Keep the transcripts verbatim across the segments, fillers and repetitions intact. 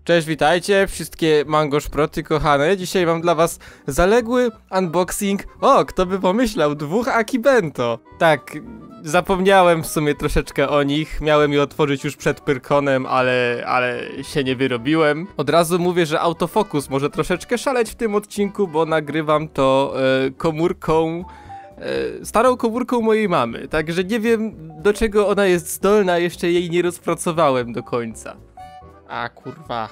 Cześć, witajcie, wszystkie mango szproty kochane. Dzisiaj mam dla was zaległy unboxing. O, kto by pomyślał, dwóch Akibento. Tak, zapomniałem w sumie troszeczkę o nich. Miałem je otworzyć już przed Pyrkonem, ale, ale się nie wyrobiłem. Od razu mówię, że autofokus może troszeczkę szaleć w tym odcinku, bo nagrywam to e, komórką... E, starą komórką mojej mamy. Także nie wiem, do czego ona jest zdolna, jeszcze jej nie rozpracowałem do końca. A kurwa.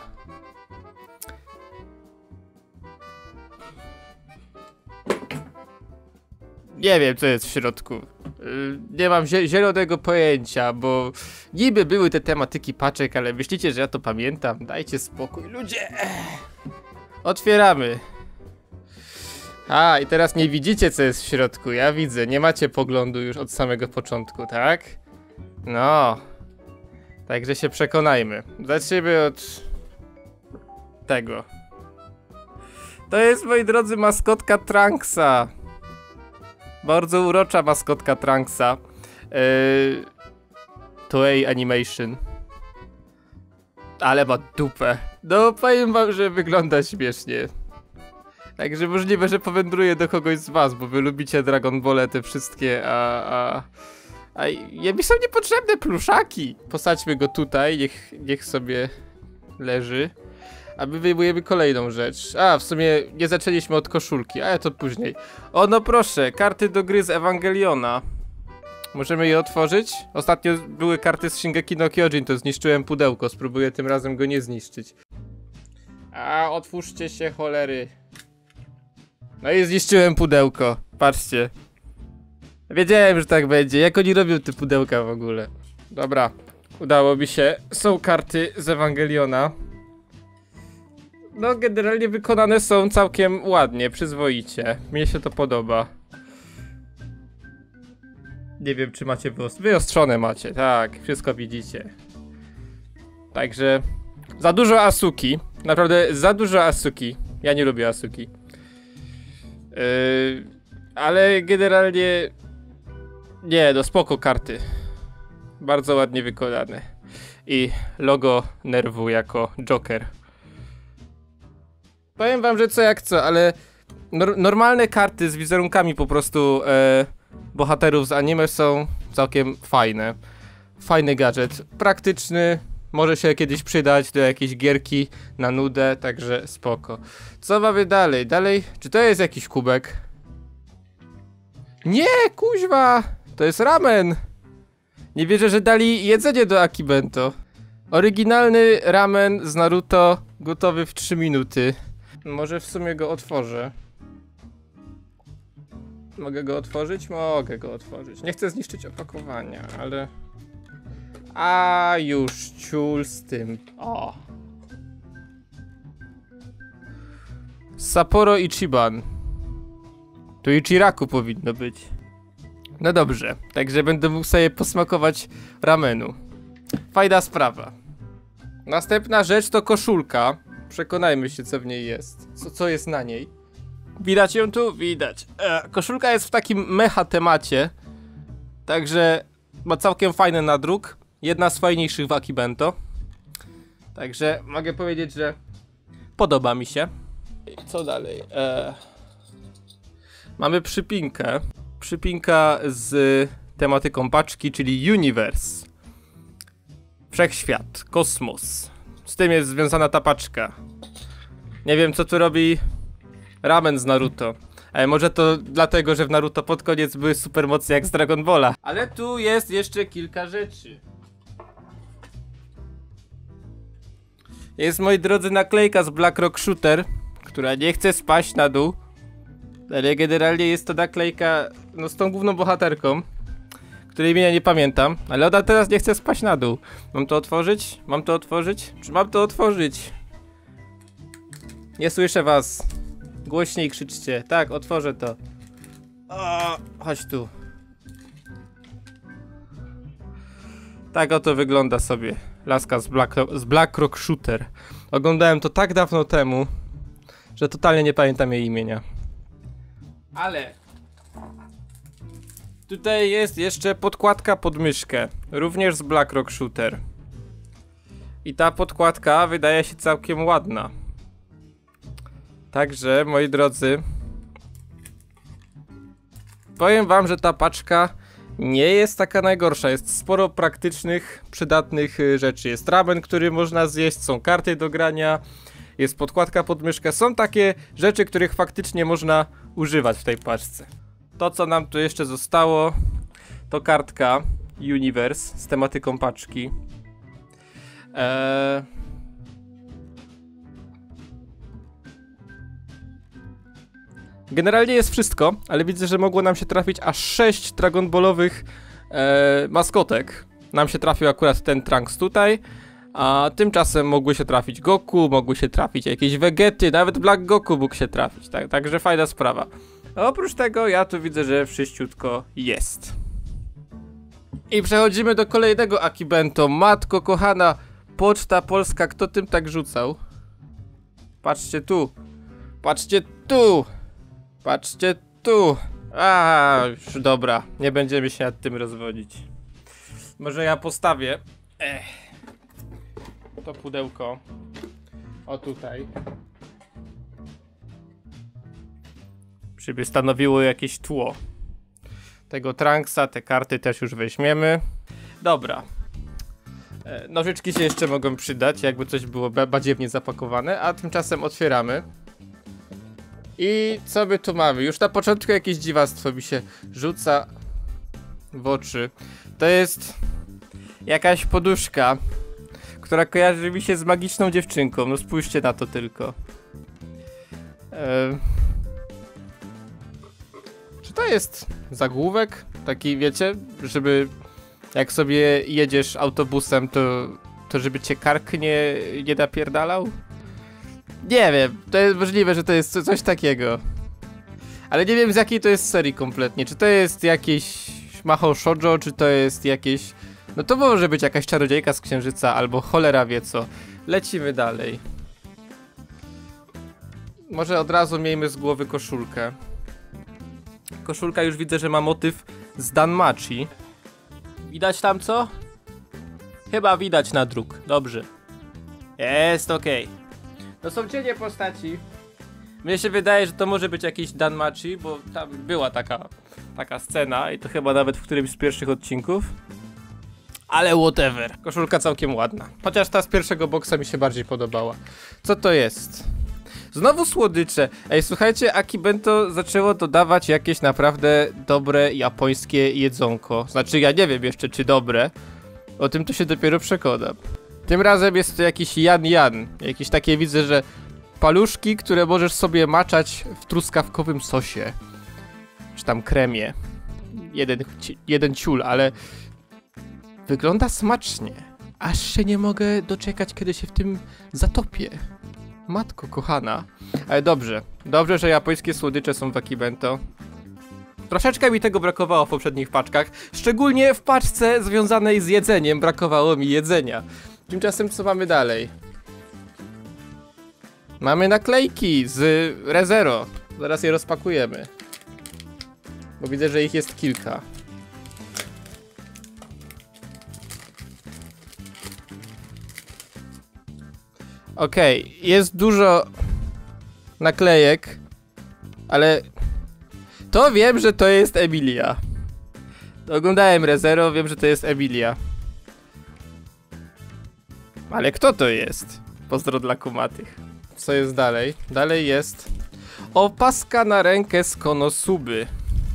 Nie wiem, co jest w środku. Yy, nie mam zie zielonego pojęcia, bo niby były te tematyki paczek, ale myślicie, że ja to pamiętam? Dajcie spokój, ludzie. Ech. Otwieramy. A, i teraz nie widzicie, co jest w środku. Ja widzę, nie macie poglądu już od samego początku, tak? No. Także się przekonajmy. Zacznijmy od tego. To jest, moi drodzy, maskotka Trunksa. Bardzo urocza maskotka Trunksa. Yy, Toei Animation. Ale ma dupę. No, powiem wam, że wygląda śmiesznie. Także możliwe, że powędruję do kogoś z was, bo wy lubicie Dragon Ball te wszystkie, a... a... A mi są niepotrzebne pluszaki. Posadźmy go tutaj, niech, niech sobie leży. A my wyjmujemy kolejną rzecz. A, w sumie nie zaczęliśmy od koszulki, ale to później. O, no proszę, karty do gry z Ewangeliona. Możemy je otworzyć? Ostatnio były karty z Shingeki no Kyojin, to zniszczyłem pudełko. Spróbuję tym razem go nie zniszczyć. A, otwórzcie się, cholery. No i zniszczyłem pudełko. Patrzcie. Wiedziałem, że tak będzie. Jak oni robią te pudełka w ogóle? Dobra, udało mi się. Są karty z Ewangeliona. No, generalnie wykonane są całkiem ładnie, przyzwoicie. Mnie się to podoba. Nie wiem, czy macie wyostrzone. Wyostrzone macie, tak. Wszystko widzicie. Także za dużo Asuki. Naprawdę za dużo Asuki. Ja nie lubię Asuki. Yy, ale generalnie... Nie, no spoko karty. Bardzo ładnie wykonane. I logo Nerwu jako Joker. Powiem wam, że co jak co, ale nor normalne karty z wizerunkami po prostu e, bohaterów z anime są całkiem fajne. Fajny gadżet, praktyczny, może się kiedyś przydać do jakiejś gierki na nudę, także spoko. Co mamy dalej? Dalej, czy to jest jakiś kubek? Nie, kuźwa! To jest ramen! Nie wierzę, że dali jedzenie do Akibento. Oryginalny ramen z Naruto, gotowy w trzy minuty. Może w sumie go otworzę. Mogę go otworzyć? Mogę go otworzyć. Nie chcę zniszczyć opakowania, ale... A już ciul z tym. O! Sapporo Ichiban. Tu Ichiraku powinno być. No dobrze, także będę mógł sobie posmakować ramenu. Fajna sprawa. Następna rzecz to koszulka. Przekonajmy się, co w niej jest. Co, co jest na niej? Widać ją tu? Widać. E, koszulka jest w takim mecha temacie. Także ma całkiem fajny nadruk. Jedna z fajniejszych w Akibento. Także mogę powiedzieć, że podoba mi się. Co dalej? E, mamy przypinkę. Przypinka z tematyką paczki, czyli Universe. Wszechświat, kosmos. Z tym jest związana ta paczka. Nie wiem, co tu robi ramen z Naruto. Ale może to dlatego, że w Naruto pod koniec były super mocne jak z Dragon Balla. Ale tu jest jeszcze kilka rzeczy. Jest, moi drodzy, naklejka z Black Rock Shooter, która nie chce spaść na dół. Ale generalnie jest to naklejka, no, z tą główną bohaterką, której imienia nie pamiętam, ale ona teraz nie chce spaść na dół. Mam to otworzyć? Mam to otworzyć? Czy mam to otworzyć? Nie słyszę was. Głośniej krzyczcie. Tak, otworzę to. O, chodź tu. Tak oto wygląda sobie laska z Black, z Black Rock Shooter. Oglądałem to tak dawno temu, że totalnie nie pamiętam jej imienia. Ale tutaj jest jeszcze podkładka pod myszkę, również z Black Rock Shooter. I ta podkładka wydaje się całkiem ładna. Także, moi drodzy, powiem wam, że ta paczka nie jest taka najgorsza. Jest sporo praktycznych, przydatnych rzeczy. Jest ramen, który można zjeść, są karty do grania, jest podkładka pod myszkę. Są takie rzeczy, których faktycznie można używać w tej paczce. To, co nam tu jeszcze zostało, to kartka Universe z tematyką paczki. Eee... Generalnie jest wszystko, ale widzę, że mogło nam się trafić aż sześć Dragon Ballowych e, maskotek. Nam się trafił akurat ten Trunks tutaj, a tymczasem mogły się trafić Goku, mogły się trafić jakieś Vegety, nawet Black Goku mógł się trafić, tak, także fajna sprawa. A oprócz tego ja tu widzę, że wszyściutko jest. I przechodzimy do kolejnego Akibento. Matko kochana, Poczta Polska, kto tym tak rzucał? Patrzcie tu, patrzcie tu! Patrzcie tu! A, już dobra, nie będziemy się nad tym rozwodzić. Może ja postawię Ech. to pudełko o tutaj, żeby stanowiło jakieś tło tego Trunksa. Te karty też już weźmiemy. Dobra. E, nożyczki się jeszcze mogą przydać, jakby coś było badziewnie zapakowane, a tymczasem otwieramy. I co my tu mamy? Już na początku jakieś dziwactwo mi się rzuca w oczy. To jest jakaś poduszka, która kojarzy mi się z magiczną dziewczynką. No spójrzcie na to tylko. Eee... Czy to jest zagłówek? Taki, wiecie, żeby jak sobie jedziesz autobusem, to, to żeby cię kark nie, nie napierdalał? Nie wiem, to jest możliwe, że to jest coś takiego. Ale nie wiem, z jakiej to jest serii kompletnie. Czy to jest jakieś Mahou Shoujo, czy to jest jakieś... No to może być jakaś czarodziejka z księżyca, albo cholera wie co. Lecimy dalej. Może od razu miejmy z głowy koszulkę. Koszulka już widzę, że ma motyw z Danmachi. Widać tam co? Chyba widać na druk. Dobrze. Jest okej. Okay. To są cienie postaci. Mnie się wydaje, że to może być jakiś Danmachi, bo tam była taka, taka scena i to chyba nawet w którymś z pierwszych odcinków. Ale whatever. Koszulka całkiem ładna. Chociaż ta z pierwszego boksa mi się bardziej podobała. Co to jest? Znowu słodycze. Ej, słuchajcie, Akibento zaczęło dodawać jakieś naprawdę dobre japońskie jedzonko. Znaczy, ja nie wiem jeszcze, czy dobre. O tym to się dopiero przekonam. Tym razem jest to jakiś Jan Jan. Jakieś takie widzę, że paluszki, które możesz sobie maczać w truskawkowym sosie. Czy tam kremie. Jeden, jeden ciul, ale wygląda smacznie. Aż się nie mogę doczekać, kiedy się w tym zatopię. Matko kochana. Ale dobrze. Dobrze, że japońskie słodycze są w Akibento. Troszeczkę mi tego brakowało w poprzednich paczkach. Szczególnie w paczce związanej z jedzeniem brakowało mi jedzenia. Tymczasem co mamy dalej? Mamy naklejki z ReZero. Zaraz je rozpakujemy. Bo widzę, że ich jest kilka. Okej, okay, jest dużo naklejek, ale to wiem, że to jest Emilia. Oglądałem ReZero, wiem, że to jest Emilia. Ale kto to jest? Pozdro dla kumatych. Co jest dalej? Dalej jest opaska na rękę z Konosuby.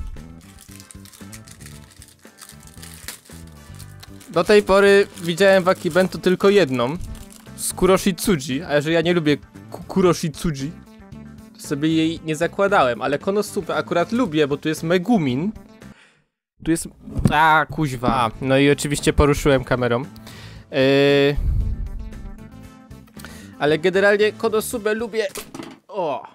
Do tej pory widziałem w Akibento tylko jedną. Z Kuroshitsuji, a że ja nie lubię Kuroshitsuji, to sobie jej nie zakładałem, ale Konosubę akurat lubię, bo tu jest Megumin. Tu jest... A, kuźwa. No i oczywiście poruszyłem kamerą. Yy... Ale generalnie Konosubę lubię... O.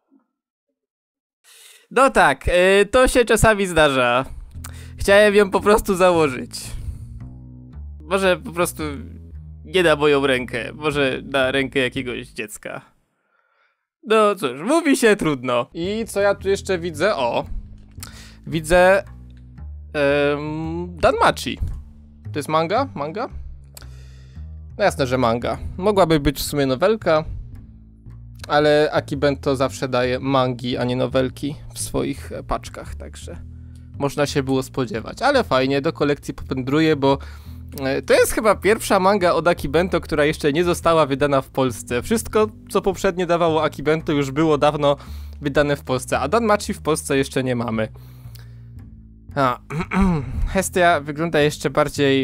No tak, yy, to się czasami zdarza. Chciałem ją po prostu założyć. Może po prostu... Nie na moją rękę, może na rękę jakiegoś dziecka. No cóż, mówi się trudno. I co ja tu jeszcze widzę? O! Widzę... Um, Danmachi. To jest manga? Manga? No jasne, że manga. Mogłaby być w sumie nowelka, ale Akibento zawsze daje mangi, a nie nowelki w swoich paczkach, także można się było spodziewać. Ale fajnie, do kolekcji popędruję, bo to jest chyba pierwsza manga od Akibento, która jeszcze nie została wydana w Polsce. Wszystko, co poprzednio dawało Akibento, już było dawno wydane w Polsce, a Danmachi w Polsce jeszcze nie mamy. A, Hestia wygląda jeszcze bardziej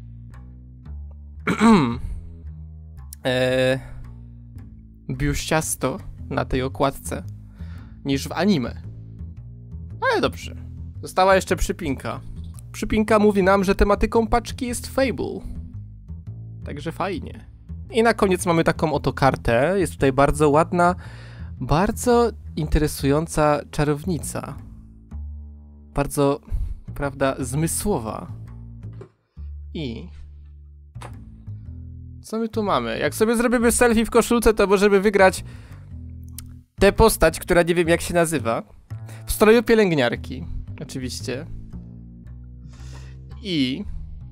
e, biuściasto na tej okładce niż w anime. Ale dobrze. Została jeszcze przypinka. Przypinka mówi nam, że tematyką paczki jest Fable. Także fajnie. I na koniec mamy taką oto kartę. Jest tutaj bardzo ładna, bardzo interesująca czarownica. Bardzo, prawda, zmysłowa. I co my tu mamy? Jak sobie zrobimy selfie w koszulce, to możemy wygrać tę postać, która nie wiem jak się nazywa. W stroju pielęgniarki. Oczywiście. I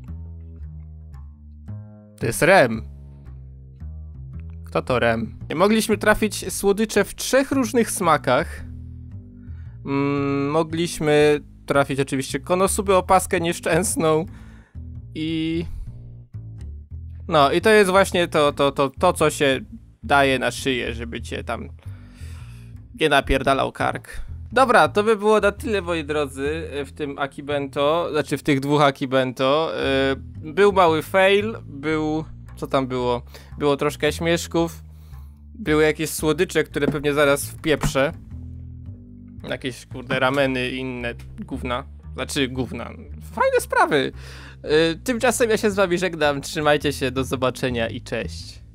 to jest Rem. Kto to Rem? Mogliśmy trafić słodycze w trzech różnych smakach. Mm, mogliśmy trafić oczywiście konosuby, opaskę nieszczęsną. I no i to jest właśnie to, to, to, to co się daje na szyję, żeby cię tam nie napierdalał kark. Dobra, to by było na tyle, moi drodzy, w tym Akibento, znaczy w tych dwóch Akibento. Yy, był mały fail, był... co tam było? Było troszkę śmieszków, były jakieś słodycze, które pewnie zaraz wpieprzę. Jakieś, kurde, rameny i inne gówna. Znaczy, gówna. Fajne sprawy. Yy, tymczasem ja się z wami żegnam, trzymajcie się, do zobaczenia i cześć.